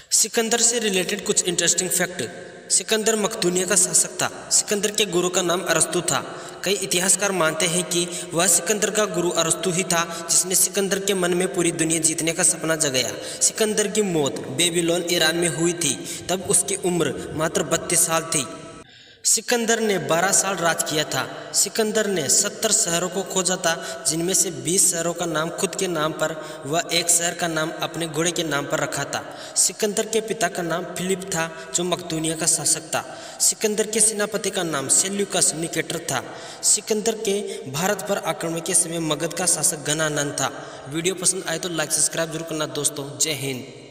सिकंदर से रिलेटेड कुछ interesting fact. Sikandar मकदूनिया का शासक था। सिकंदर के गुरु का नाम अरस्तु था। कई इतिहासकार मानते हैं कि वह सिकंदर का गुरु अरस्तु ही था जिसने सिकंदर के मन में पूरी दुनिया जीतने का सपना जगाया। सिकंदर की मौत बेबीलोन ईरान में हुई थी। तब उसकी उम्र मात्र 32 साल थी। सिकंदर ने 12 साल राज किया था। सिकंदर ने 70 शहरों को खोजा था, जिनमें से 20 शहरों का नाम खुद के नाम पर व एक शहर का नाम अपने घोड़े के नाम पर रखा था। सिकंदर के पिता का नाम फिलिप था, जो मकदूनिया का शासक था। सिकंदर के सेनापति का नाम सेल्यूकस निकेटर था। सिकंदर के भारत पर आक्रमण के समय मगध का शासक घनानंद था। वीडियो पसंद आए तो लाइक सब्सक्राइब जरूर करना दोस्तों। जय हिंद।